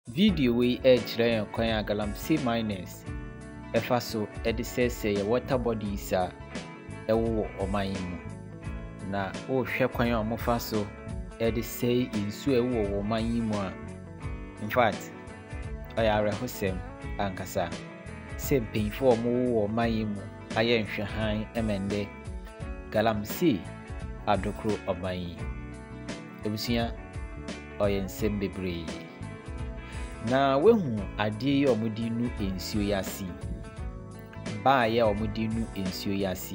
Video we kyerɛ yɛn kwan a Galamsey Miners ɛfa so ɛde sɛsɛɛ water bodies a ɛwɔ ɔman yi mu. Na wohwɛ kwan a wɔfa so ɛde sɛe nsuo a ɛwɔ ɔman yi mu a in fact ɔyɛ awerɛhosɛm ankasa. Sɛ mpanyinfoɔ a wɔwɔ ɔman yi mu ayɛ nhwɛhan ɛmɛndɛ Galamsey adokoro ɔman yi. Ebusua ɔyɛ nsɛm bebree. Na wehu adeɛ yi a wɔde nu nsuo yi ase. Baa yi a wɔde nu nsuo yi ase.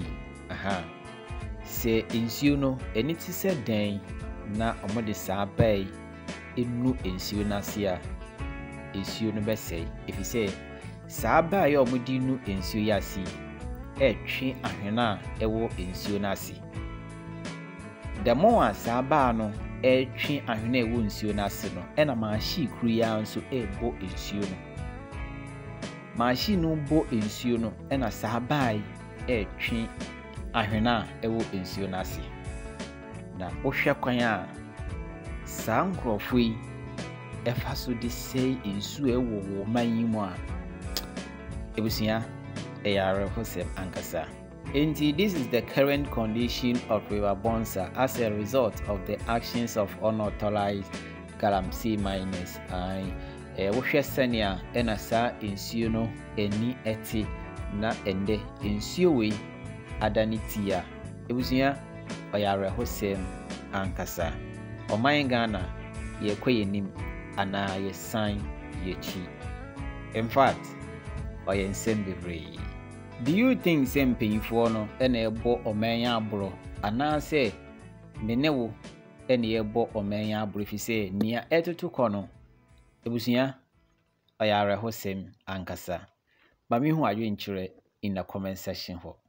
Sɛ nsuo no ɛne te sɛ dan na wɔde saa baa yi enu nsuo no ase a nsuo no bɛsɛe. Efisɛ saa baa yi a wɔde nu nsuo yi ase ɛtwe ahwene a ɛwɔ nsuo no ase. Dɛmo a saa baa no ɛtwe ahwene a ɛwɔ nsuo no ase no ɛna machine kuru yi nso ɛbɔ nsuo no. Machine no bɔ nsuo no ɛna saa baa yi ɛtwe ahwene a ɛwɔ nsuo no ase. Na wohwɛ kwan a saa nkurɔfoɔ yi ɛfa so de sɛe nsuo ɛwɔ wɔn man yi mu a ebusua ɛyɛ awerɛhosɛm ankasa. Indeed, this is the current condition of River Bonsa as a result of the actions of unauthorized Galamsey Miners. Wohwɛ sɛnea ɛna saa nsuo no ani ɛte na ɛndɛ nsuo wei ada ne ti a ebusua ɔyɛ awerɛhosɛm ankasa. Ɔman Ghana yɛkɔ yɛnim anaa yɛsan yɛkyi. In fact, ɔyɛ nsɛm bebree. Do you think sɛ mpanyinfoɔ no ɛna ɛbɔ ɔman yi aboro anaasɛ ne wo ɛna ɛbɔ ɔman yi aboro fi sɛ nea ɛtoto kɔ no ebusua ɔyɛ awerɛhosɛm ankasa. Ba me hu adwenkyerɛ in the comment section hɔ.